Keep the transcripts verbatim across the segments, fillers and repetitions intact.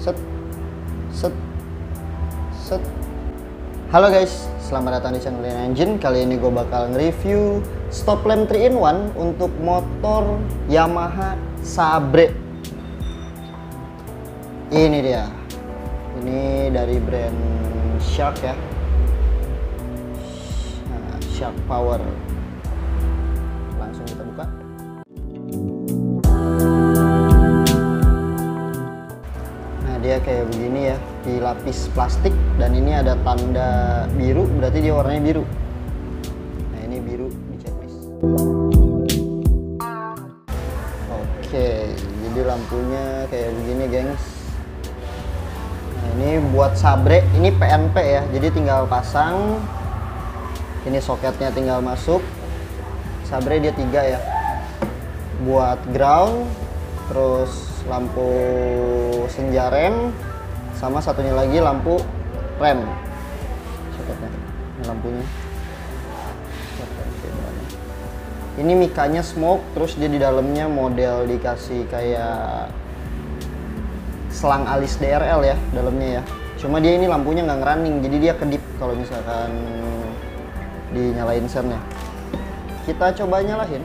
set set set. Halo guys, selamat datang di channel Lina Engine. Kali ini gue bakal nge-review stop lamp three in one untuk motor Yamaha Sabre. Ini dia, ini dari brand Shark ya, nah, Shark Power. Langsung kita buka. Nah, dia kayak begini ya, dilapis plastik, dan ini ada tanda biru, berarti dia warnanya biru. Nah, ini biru di checklist. Oke, jadi lampunya kayak begini gengs. Nah, ini buat Sabre, ini P N P ya, jadi tinggal pasang. Ini soketnya tinggal masuk. Sabre dia tiga ya, buat ground, terus lampu senja rem, sama satunya lagi lampu rem. Soketnya, ini lampunya. Ini mikanya smoke, terus dia di dalamnya model dikasih kayak selang alis D R L ya dalamnya ya. Cuma dia ini lampunya nggak ngerunning, jadi dia kedip kalau misalkan dinyalain sennya. Kita coba nyalain.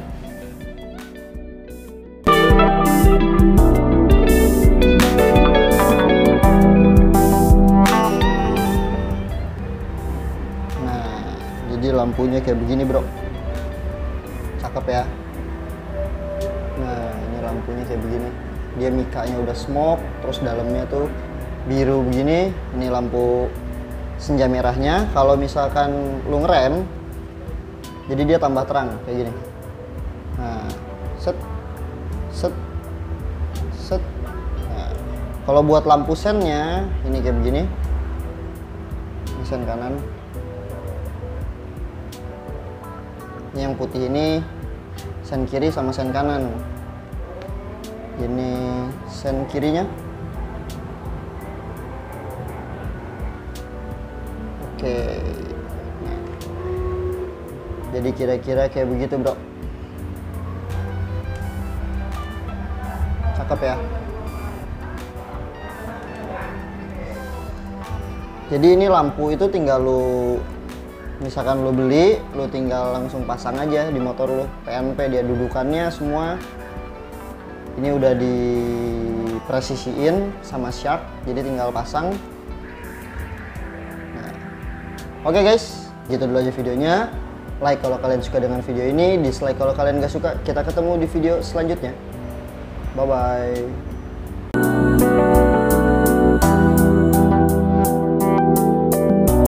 Nah, jadi lampunya kayak begini bro, cakep ya. Nah, ini lampunya kayak begini, dia mikanya udah smoke, terus dalamnya tuh biru begini. Ini lampu senja merahnya. Kalau misalkan lu ngerem, jadi dia tambah terang kayak gini. Nah, set set set. Nah, kalau buat lampu sennya ini kayak begini. Ini sen kanan. Ini yang putih ini sen kiri sama sen kanan. Ini sen kirinya. Oke. Nah, jadi kira-kira kayak begitu bro. Cakep ya. Jadi ini lampu itu tinggal lu, misalkan lu beli, lu tinggal langsung pasang aja di motor lu. P N P dia dudukannya semua. Ini udah dipresisiin sama Shark, jadi tinggal pasang. Nah, oke guys, gitu dulu aja videonya. Like kalau kalian suka dengan video ini, dislike kalau kalian gak suka. Kita ketemu di video selanjutnya. Bye bye.